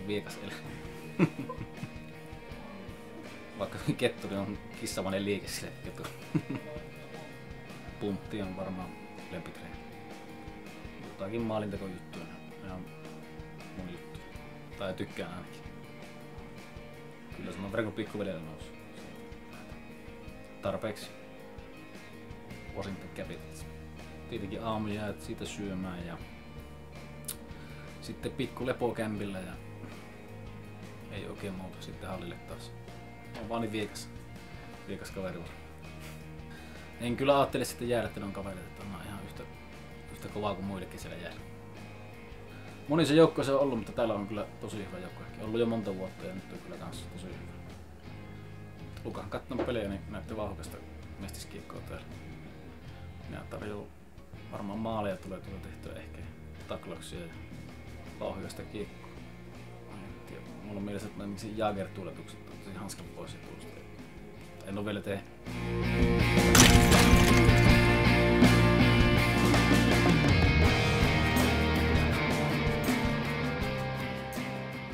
viekas eläin. Vaikka ketturi on kissamainen liike sille ketturi. Puntti on varmaan lempitreeni. Jotakin maalintekojuttuja. Ne on mun juttu. Tai tykkään ainakin. Kyllä se on verkon pikkuvedellä nousu. Tarpeeksi. Washington Capitals. Tietenkin aamujäät siitä syömään ja sitten pikku lepokämpillä ja ei oikein muuta sitten hallille taas. On vaan niin viekas kaveri. En kyllä ajattele sitten jäädä, että ne on kaverit, että on ihan yhtä kovaa kuin muillekin siellä jäällä. Monissa joukkoissa on ollut, mutta täällä on kyllä tosi hyvä joukko. Ollut jo monta vuotta ja nyt on kyllä kans tosi hyvä. Lukan katson pelejä, niin näytti vauhkasta mestiskiekkoa täällä. Minä tarjoaa varmaan maaleja tulee tehtyä ehkä taklauksia ja vauhkasta kiekkoa. Mulla on mielessä, että miksi Jagger-tuletukset on hanskan pois ja tulosta. En ole vielä tehnyt.